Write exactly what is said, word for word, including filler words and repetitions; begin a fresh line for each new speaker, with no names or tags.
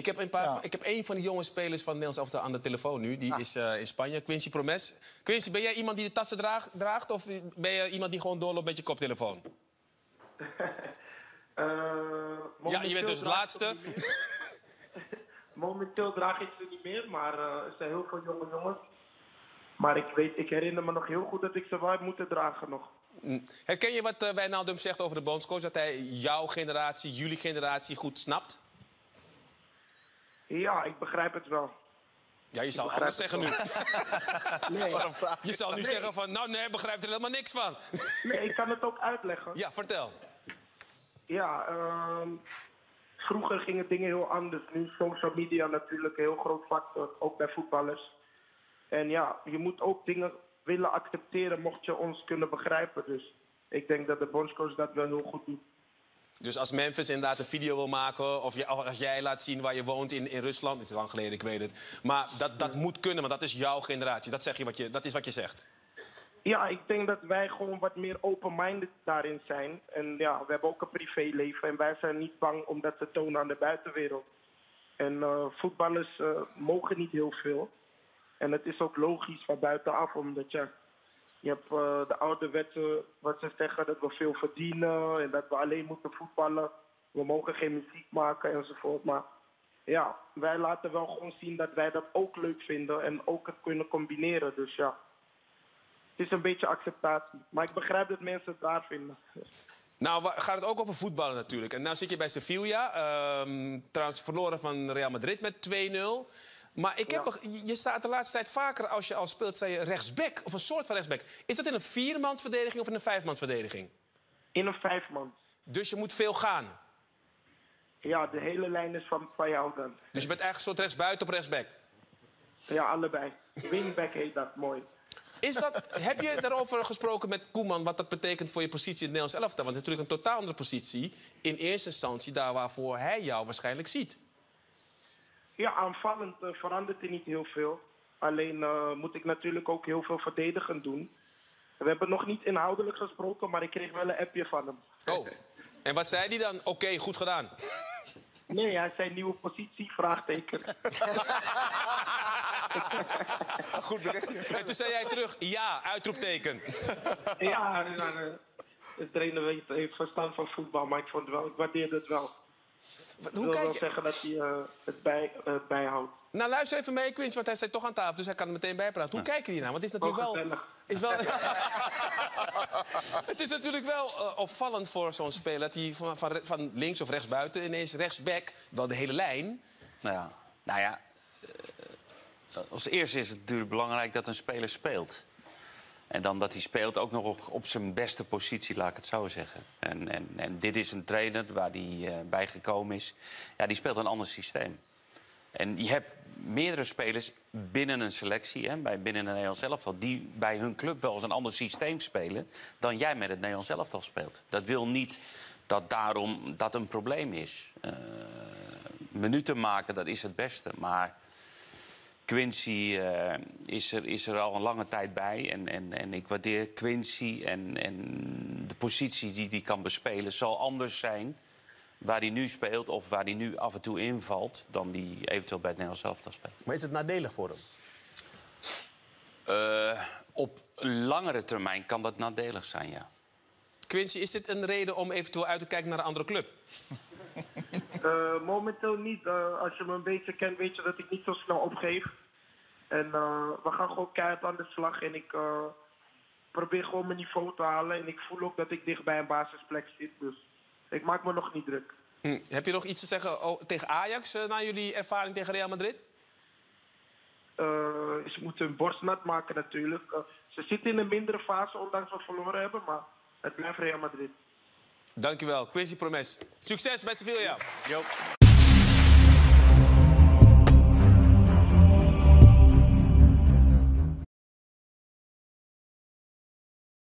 Ik heb een, paar,
Ja.
ik heb een van de jonge spelers van Nederlands elftal aan de telefoon nu. Die is uh, in Spanje, Quincy Promes. Quincy, ben jij iemand die de tassen draagt, draagt of ben je iemand die gewoon doorloopt met je koptelefoon?
Uh,
Ja, je bent dus de laatste.
Momenteel draag ik ze niet meer, maar uh, er zijn heel veel jonge jongens. Maar ik, weet, ik herinner me nog heel goed dat ik ze wel heb moeten dragen nog.
Herken je wat uh, Wijnaldum zegt over de bondscoach? Dat hij jouw generatie, jullie generatie goed snapt?
Ja, ik begrijp het wel.
Ja, je zal anders zeggen nu.
Nee,
Je zal nu
nee.
zeggen van, nou nee, begrijpt er helemaal niks van.
nee, ik kan het ook uitleggen.
Ja, vertel.
Ja, uh, vroeger gingen dingen heel anders. Nu is social media natuurlijk een heel groot factor, ook bij voetballers. En ja, je moet ook dingen willen accepteren mocht je ons kunnen begrijpen. Dus ik denk dat de bondscoach dat wel heel goed doet.
Dus als Memphis inderdaad een video wil maken, of je, als jij laat zien waar je woont in, in Rusland, het is lang geleden, ik weet het. Maar dat, dat moet kunnen, want dat is jouw generatie. Dat, zeg je wat je, dat is wat je zegt.
Ja, ik denk dat wij gewoon wat meer open-minded daarin zijn. En ja, we hebben ook een privéleven en wij zijn niet bang om dat te tonen aan de buitenwereld. En uh, voetballers uh, mogen niet heel veel. En het is ook logisch van buitenaf, omdat ja, je hebt uh, de oude wetten wat ze zeggen dat we veel verdienen en dat we alleen moeten voetballen. We mogen geen muziek maken enzovoort. Maar ja, wij laten wel gewoon zien dat wij dat ook leuk vinden en ook het kunnen combineren. Dus ja, het is een beetje acceptatie. Maar ik begrijp dat mensen het raar vinden.
Nou, gaat het ook over voetballen natuurlijk. En nu zit je bij Sevilla, uh, trouwens verloren van Real Madrid met twee nul. Maar ik heb
Ja.
nog, je staat de laatste tijd vaker, als je al speelt, sta je rechtsback. Of een soort van rechtsback. Is dat in een viermansverdediging of in een vijfmansverdediging?
In een vijfman.
Dus je moet veel gaan.
Ja, de hele lijn is van, van jou dan.
Dus je bent eigenlijk een soort rechtsbuiten op rechtsback.
Ja, allebei. Wingback heet dat, mooi.
Is dat, heb je daarover gesproken met Koeman wat dat betekent voor je positie in het Nederlands elftal? Want het is natuurlijk een totaal andere positie in eerste instantie daar waarvoor hij jou waarschijnlijk ziet.
Ja, aanvallend uh, verandert er niet heel veel. Alleen uh, moet ik natuurlijk ook heel veel verdedigend doen. We hebben nog niet inhoudelijk gesproken, maar ik kreeg wel een appje van hem.
Oh, en wat zei hij dan? Oké, okay, goed gedaan.
Nee, hij zei nieuwe positie, vraagteken.
Goed bericht.
En toen zei jij terug, ja, uitroepteken.
Ja, ja, de trainer weet, heeft verstand van voetbal, maar ik, vond het wel, ik waardeerde het wel.
Wat,
Ik
hoe
wil
kijk
wel
je?
zeggen dat hij uh, het bij, uh, bijhoudt.
Nou, luister even mee, Quincy, want hij staat toch aan tafel, dus hij kan er meteen bijpraten. Hoe kijk je hier nou? Want het is natuurlijk
Oh,
wel...
gezellig.
Is wel het is natuurlijk wel uh, opvallend voor zo'n speler dat hij van, van, van links of rechts buiten ineens rechtsback, wel de hele lijn.
Nou ja, nou ja uh, als eerste is het natuurlijk belangrijk dat een speler speelt. En dan dat hij speelt ook nog op, op zijn beste positie, laat ik het zo zeggen. En, en, en dit is een trainer waar hij uh, bij gekomen is. Ja, die speelt een ander systeem. En je hebt meerdere spelers binnen een selectie, hè, bij, binnen een Nederlands elftal, die bij hun club wel eens een ander systeem spelen dan jij met het Nederlands elftal speelt. Dat wil niet dat daarom dat een probleem is. Uh, minuten maken, dat is het beste. Maar Quincy uh, is, er, is er al een lange tijd bij. En, en, en ik waardeer Quincy en, en de positie die hij kan bespelen zal anders zijn waar hij nu speelt of waar hij nu af en toe invalt dan die eventueel bij het Nederlands elftal speelt.
Maar is het nadelig voor hem?
Uh, op langere termijn kan dat nadelig zijn, ja.
Quincy, is dit een reden om eventueel uit te kijken naar een andere club?
Uh, momenteel niet. Uh, als je me een beetje kent, weet je dat ik niet zo snel opgeef. En uh, we gaan gewoon keihard aan de slag. En ik uh, probeer gewoon mijn niveau te halen. En ik voel ook dat ik dicht bij een basisplek zit. Dus ik maak me nog niet druk.
Hm. Heb je nog iets te zeggen oh, tegen Ajax uh, na jullie ervaring tegen Real Madrid?
Uh, ze moeten hun borst nat maken natuurlijk. Uh, ze zitten in een mindere fase, ondanks dat we verloren hebben. Maar het blijft Real Madrid.
Dankjewel, Quincy Promes. Succes bij Sevilla.
Jo.